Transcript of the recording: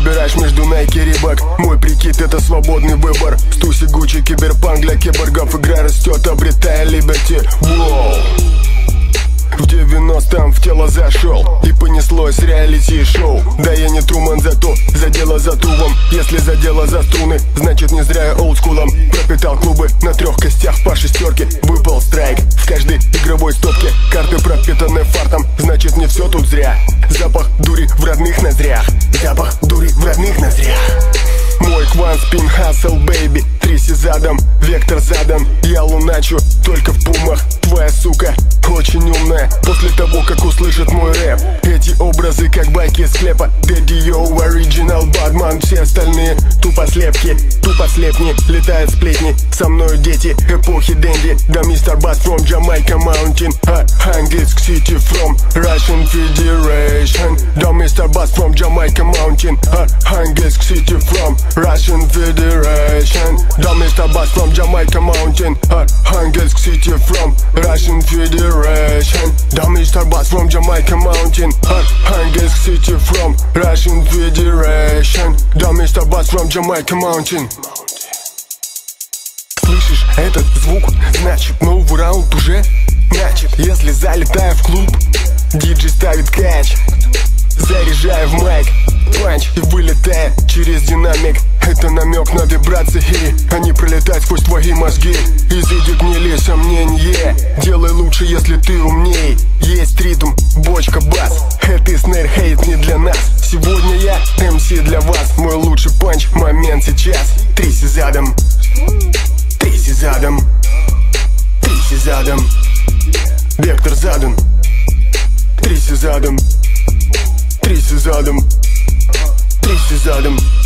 выбираешь между Nike и Reebok. Мой прикид — это свободный выбор. Стуси, Гуччи, киберпанк для киборгов. Игра растет, обретая Liberty. Воу. В 90-м в тело зашел и понеслось реалити-шоу. Да я не Труман, зато за дело за трубом. Если за дело за струны, значит не зря я олдскулом. Пропитал клубы на 3 костях по 6. Выпал страйк в каждой игровой стопке. Карты пропитаны фартом, значит не все тут зря. Запах дури в родных ноздрях. Запах дури в родных ноздрях. Мой квант, спин, хасл, бэйби. Триси задом, вектор задан. Я луначу только в пумах. Твоя сука очень умная после того, как услышит мой рэп. Эти образы как байки из склепа. Daddy, yo, original, Batman. Все остальные тупо слепки, тупо слепни. Летают сплетни, со мною дети эпохи Дэнди. Да мистер Бас from Jamaica Mountain. Anglisk City from Russian Federation. Да мистер Бас from Jamaica Mountain. Anglisk City from Russian Federation. Да мистер Бас from Jamaica Mountain. Anglisk City from Russian Federation. Да мистер Бас from Jamaica Mountain. Anglisk City from Russian Federation. Да мистер Бас from Jamaica Mountain. Слышишь этот звук? Значит новый раунд уже начат. Если залетаю в клуб, диджей ставит кач. Заряжаю в майк панч и вылетая через динамик. Это намек на вибрации, они пролетают сквозь твои мозги. Изыди гнили сомнения. Делай лучше, если ты умней. Есть ритм, бочка, бас. Это снэр, хейт не для нас. Сегодня я МС для вас. Мой лучший панч, момент сейчас. Тряси задом, тряси задом, тряси задом. Вектор задан. Тряси задом, тряси задом, тряси задом.